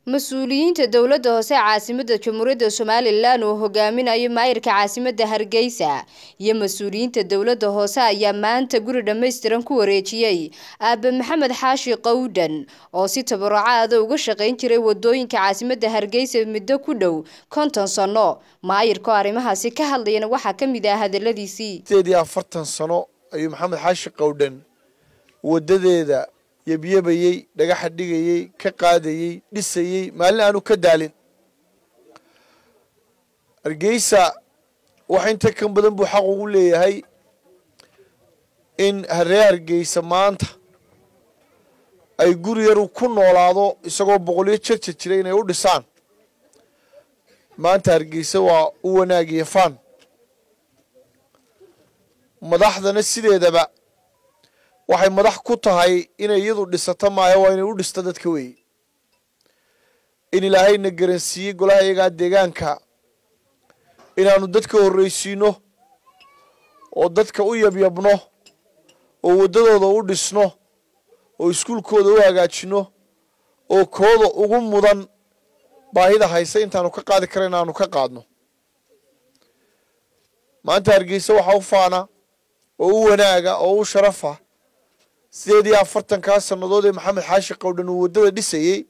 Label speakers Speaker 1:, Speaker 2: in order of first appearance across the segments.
Speaker 1: mas-uuliyiinta dowladda hoose caasimadda jamhuuriyadda Somaliland oo hogaaminayo maayirka caasimadda Hargeysa iyo mas-uuliyiinta dowladda hoose ayaa maanta guri dhameystiran ku wareejiyay Aabe Maxamed Xaashi Qowdhan oo si tabarucaad uga shaqeyn jiray wadooyinka caasimadda Hargeysa muddo ku dhow 50 sano. maayirka arrimahaasi ka hadlayna waxa kamid ah hadaladiisii
Speaker 2: 40 sano ayuu Maxamed Xaashi Qowdhan wadadeeda يبيبيي دغخ دغيي ka qaadayay dhisayay maalin aanu ka daalin Hargeysa waxa inta kan badan buu xaq ugu leeyahay in Hargeysa maanta ay guri yar ku noolaado isagoo boqoliyo jirta jiray inay u dhisaan maanta Hargeysa waa u wanaagiye fan madaxdana sideedaba waxay madax ku tahay inay iyadu dhisato maayo waa inay u dhisto dadka weey in ilaahayna garansiiyay golaha iyaga deegaanka inaanu dadka horeysiino oo dadka u yabyabno oo wadadooda u dhisno oo iskuulkooda u hagaajino oo kooda ugu mudan baahida haysa intaanu ka qaadi kareen aanu ka qaadno maanta Hargeysa waxa u faana oo u wanaaga oo u sharafa 40 sanadood ee Maxamed Xaashi Qowdhan uu wadada dhisayay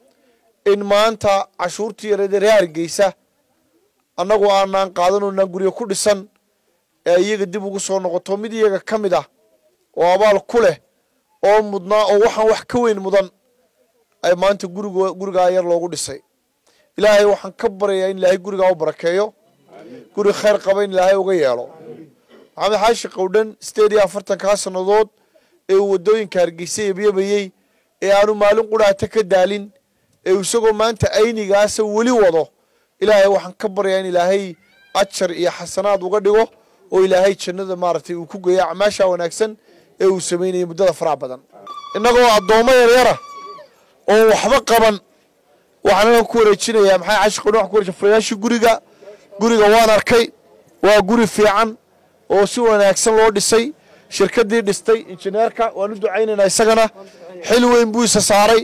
Speaker 2: in maanta cashuurtii reer Hargeysa annagu aanan qaadanona guriga ku dhisan ee iyaga dib ugu soo noqoto mid iyaga kamid ah oo abaal ku leh oo mudnaa oo waxaan wax ka weyn mudan ay maanta guriga yar loogu dhisay ilaahay waxaan ka baryaa in ilaahay guriga u barakeeyo guri khayr qaba in ilaahay uga yeelo Maxamed Xaashi Qowdhan 40 sanadood ee wadooyinka Hargeysa yabiyabayay ee aanu maalin quraata ka daalin ee isagoo maanta aynigaas wali wado ilaahay waxaan ka baryaa in ilaahay ajar iyo xasanaad uga dhigo oo ilaahay jannada maartay uu ku geeyo acmaasha wanaagsan ee uu sameeyay muddada faraha badan inagoo adoomo yar oo waxba qaban waxaan ku wareejinayaa Maxamed Xaashi Qowdhan wax ku wareejinayaa guriga waan arkay waa guri fiican oo si wanaagsan loo dhisay shirkadii dhistay injineerka waan u ducaynaynaa isagana xil weyn buu isa saaray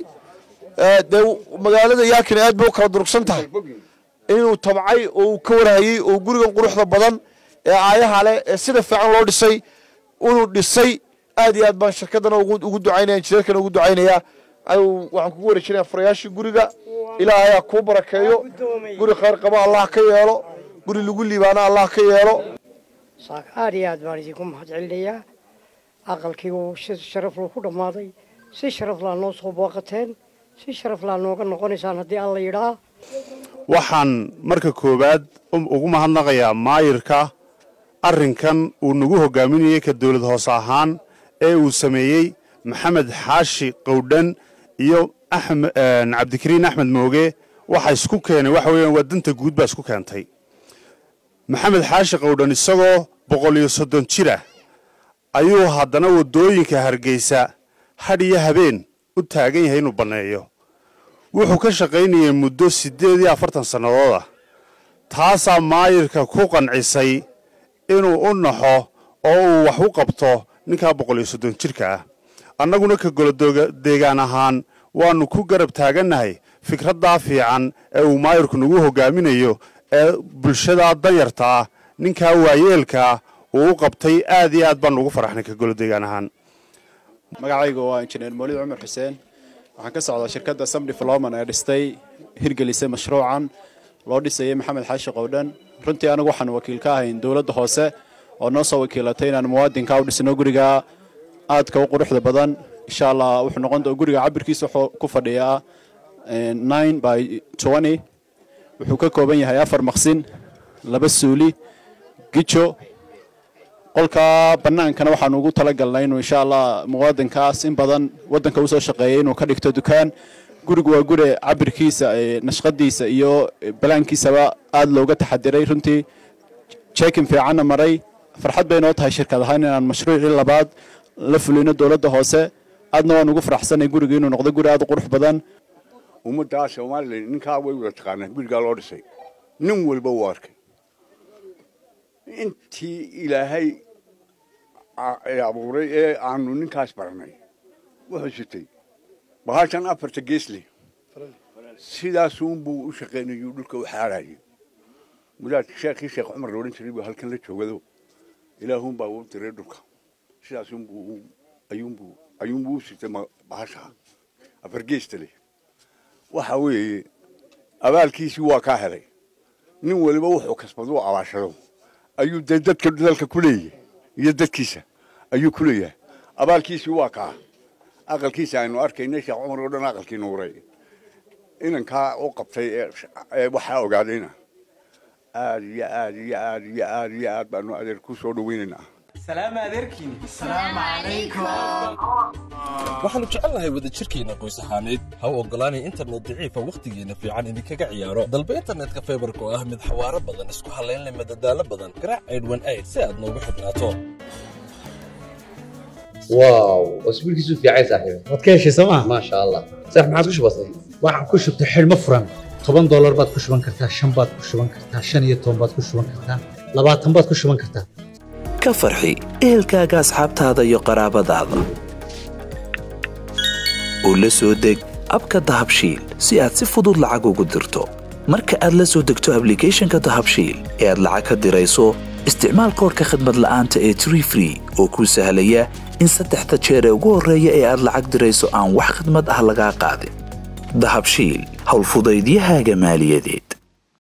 Speaker 2: magaalada yaakin aad buu kala durugsan tahay inuu tabcay oo ka warhayay oo gurigan quruxda badan ee aayaha leh ee sida fiican loo dhisay inuu dhisay aad iyo aad baan shirkadana ugu ducaynayaa injineerkana ugu ducaynayaa waxaan kugu wareejinayaa furayaashii guriga ilaahay ha ku barakeeyo guri khayr qaba Allah ka yeelo guri lagu liibaana Allah ka yeelo
Speaker 3: saakaariyaad baan idinku mahadcelinayaa aqalkii uu sharaf loo ku dhamaaday si sharaf la noo soo booqateen si sharaf la nooga noqonaysaan haddii alla yiraahdo
Speaker 4: waxaan marka koobaad ugu mahadnaqayaa maayirka arrinkan uu nagu hogaaminayay ka dawlad hoos ahaan ee uu sameeyay Maxamed Xaashi Qowdhan iyo Cabdikariin Axmed Mooge waxa isku keenay waxa weeyaan wadanta guud baa isku keentay Maxamed Xaashi Qowdhan isagoo 130 jira ayuu haddana wadooyinka Hargeysa hadiya habeen u taagan yahay inuu baneeyo wuxuu ka shaqeynayay muddo 48 sanadood taasa maayirka ku qancisay inuu u naxo oo uu wax u qabto ninka 130 jirka ah annaguna ka goladoga deegaan ahaan waanu ku garab taaganahay fikradda fiican ee uu maayirku nagu hogaaminayo ee bulshada danyarta ninka waayeelka uu qabtay aad iyo aad baan ugu faraxnay ka goladeegaan ahaan
Speaker 5: magacaygu waa injineer Mawlid Cumar Xuseen waxaan ka socdaa shirkadda Samdi Development ee dhistay hirgelisay mashruucan loo dhisay Maxamed Xaashi Qowdhan runtii anagu waxaan wakiil ka ahay dawladda hoose oo noo soo wakiilatay inaan muwaadinka u dhisno guriga aadka u quruxda badan insha Allah wuxuu noqon doonaa guriga cabirkiisa ku fadhiyaa 9 by 20 wuxuu ka kooban yahay 4 maqsin 2 suuli gijo qolka banaankana waxaan ugu talagalnay inuu insha Allah muwaadinkaas in badan wadanka uu soo shaqeeyay inuu ka dhigto dukaan gurigu waa guri cabirkiisa nashqadiisa iyo balaankiisaba aad looga taxadiray runtii checking fiican maray farxad bay noo tahay shirkadaha inaan mashruuci labaad la fulino dawladda hoose aadna waan ugu faraxsanay guriga inuu noqdo guri aad u qurux badan
Speaker 6: ummadda Soomaaliland ninka way wada taqaanaa guriga loo dhisay nin walba uu arkay intii ilaahay abuuray ee aanu ninkaas baranay wuxuu sitay bahashan afarta geesli sidaas uunbuu u shaqaynayuu dhulka u xaarayay mudad sheekhi sheekh Umar loorin jiray buu halkan la joogado ilaahun baa uu diray dhulka sidaas uunbuu ayuunbuu sitay bahasha afargeystale waxa weeye abaalkiisi waa ka helay nin waliba wuxuu kasbado abaashado ayuu dadka dalka ku leeyahay iyo dadkiisa ayuu ku leeyahay abaalkiisi waa ka aqalkiisa aynu arkaynay sheekh Umar oo dhan aqalkii nuuray inanka oo qabtay waxa ogaadayna aad baanu adeer ku soo dhaweynayna
Speaker 7: salaam adeerkiin salaam alaykum
Speaker 8: waxaanu jecelnahay wada jirkeena qoys ahaaneed ha u ogolaanay internet daciifa waqtigeena fiican idinkaga ciyaaro dalba internetka fiberka oo ah mid xawaaro badan isku halayn leh madadaalo badan garaac 818 si aad noogu xidhnaato
Speaker 9: واو اسبوعك في عايز صاحبي
Speaker 10: wadkeeshi sama
Speaker 9: ما شاء الله صح ما عادش بسيط
Speaker 10: waxaan ku shubtay xilmo furan $10 baad ku shuban kartaa 5 baad ku shuban kartaa 15 baad ku shuban kartaa 20 baad ku shuban kartaa
Speaker 11: ka farxi ehelkaaga asxaabtaada iyo qaraabadaada oo la soo deg abka dahabshiil si aad si fudud lacag ugu dirto marka aad la soo degto applicationka dahabshiil ee aad lacag ka dirayso isticmaal koodka khidmad la'aanta ee Tree Free oo kuu sahlaya in 3 jeer ugu horeeya ee aad lacag dirayso aan wax khidmad ah laga qaadin dahabshiil hawl fudaydiyahaaga maaliyadeed